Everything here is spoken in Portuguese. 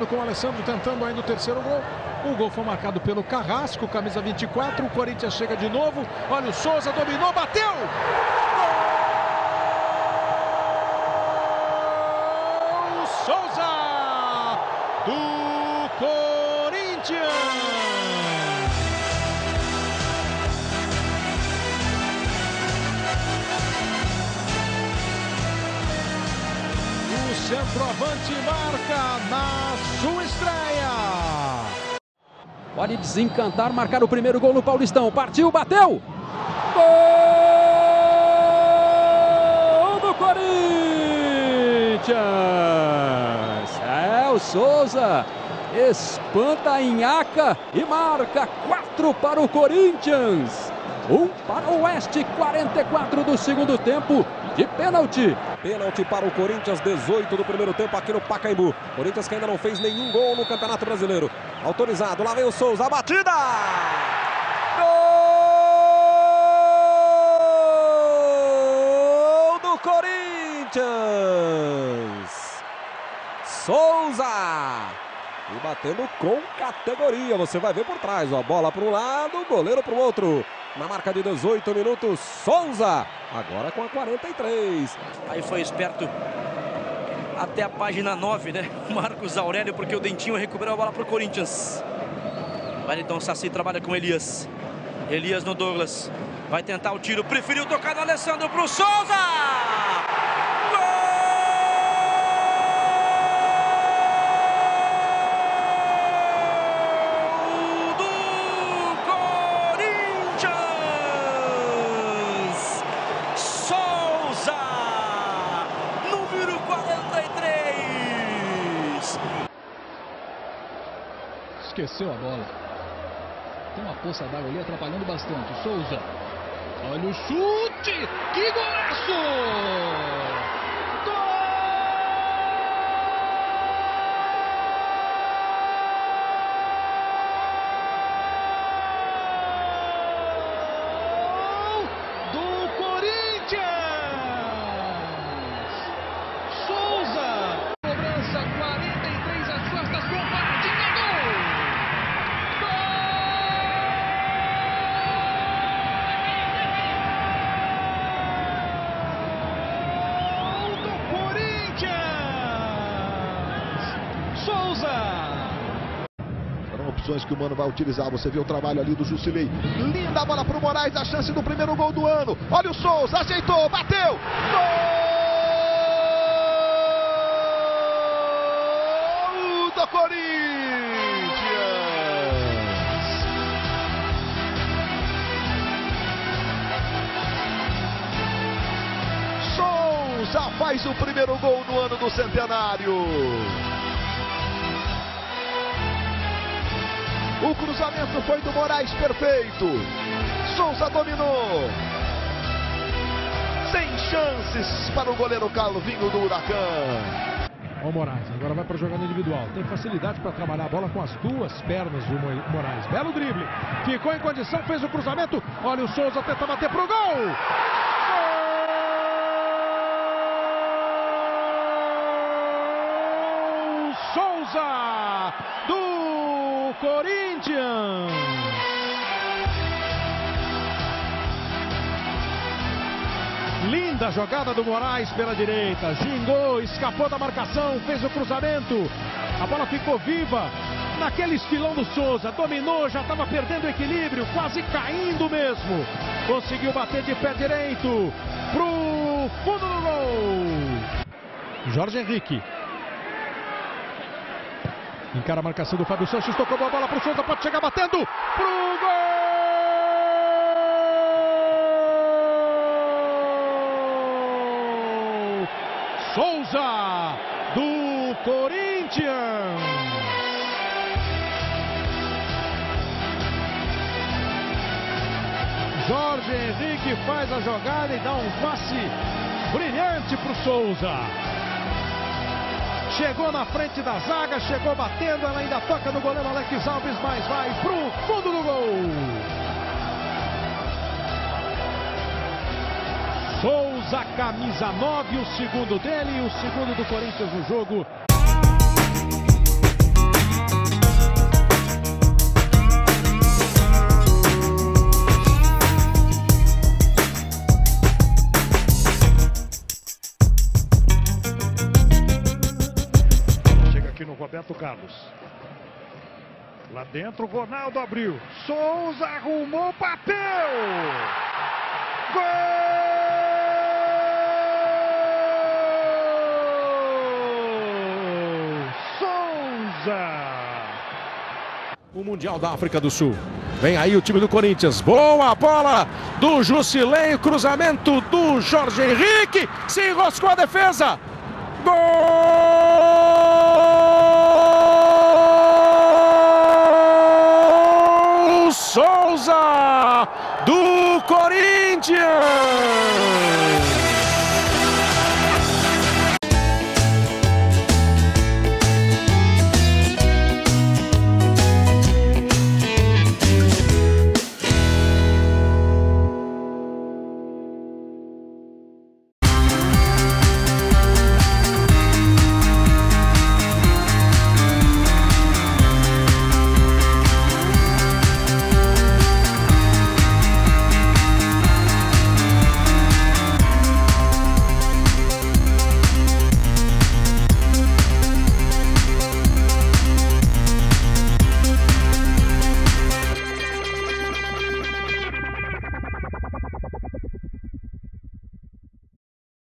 Com o Alessandro tentando ainda o terceiro gol. O gol foi marcado pelo Carrasco, camisa 24. O Corinthians chega de novo. Olha o Souza, dominou, bateu! Gol! Souza! Do Corinthians! O centroavante marca na sua estreia. Pode desencantar, marcar o primeiro gol no Paulistão. Partiu, bateu! Gol do Corinthians! É, o Souza espanta a Inhaca e marca 4 para o Corinthians. 1 para o Oeste, 44 do segundo tempo, de pênalti. Pênalti para o Corinthians, 18 do primeiro tempo aqui no Pacaembu. Corinthians que ainda não fez nenhum gol no Campeonato Brasileiro. Autorizado, lá vem o Souza, a batida! Gol do Corinthians! Souza! E batendo com categoria, você vai ver por trás, ó, bola para um lado, goleiro para o outro. Na marca de 18 minutos, Souza, agora com a 43. Aí foi esperto até a página 9, né? Marcos Aurélio, porque o Dentinho recuperou a bola para o Corinthians. Wellington Saci trabalha com Elias. Elias no Douglas. Vai tentar o tiro, preferiu tocar no Alessandro para o Souza! Esqueceu a bola. Tem uma poça d'água ali atrapalhando bastante. Souza. Olha o chute! Que golaço! Gol do Corinthians! Souza! Cobrança 43 às costas com partida. Serão opções que o Mano vai utilizar. Você vê o trabalho ali do Jusilei. Linda bola pro Moraes, a chance do primeiro gol do ano. Olha o Souza, ajeitou, bateu. Gol do Corinthians! Souza faz o primeiro gol no ano do centenário. O cruzamento foi do Moraes, perfeito. Souza dominou. Sem chances para o goleiro Calvinho do Huracan. O Moraes agora vai para a jogada individual. Tem facilidade para trabalhar a bola com as duas pernas do Moraes. Belo drible. Ficou em condição, fez o cruzamento. Olha o Souza, tenta bater pro gol. Gol! Souza do Corinthians. Linda jogada do Moraes pela direita, gingou, escapou da marcação, fez o cruzamento, a bola ficou viva, naquele estilão do Souza, dominou, já estava perdendo o equilíbrio, quase caindo mesmo, conseguiu bater de pé direito, pro fundo do gol, Jorge Henrique, encara a marcação do Fábio Sanches, tocou a bola pro Souza, pode chegar batendo, pro gol! Souza do Corinthians. Jorge Henrique faz a jogada e dá um passe brilhante para o Souza. Chegou na frente da zaga, chegou batendo, ela ainda toca no goleiro Alex Alves, mas vai pro fundo do gol. Souza, camisa 9, o segundo dele e o segundo do Corinthians no jogo. Carlos. Lá dentro, Ronaldo abriu. Souza arrumou, bateu! Gol! Souza! O Mundial da África do Sul. Vem aí o time do Corinthians. Boa bola do Jusilei. Cruzamento do Jorge Henrique. Se enroscou a defesa. Gol! Souza do Corinthians!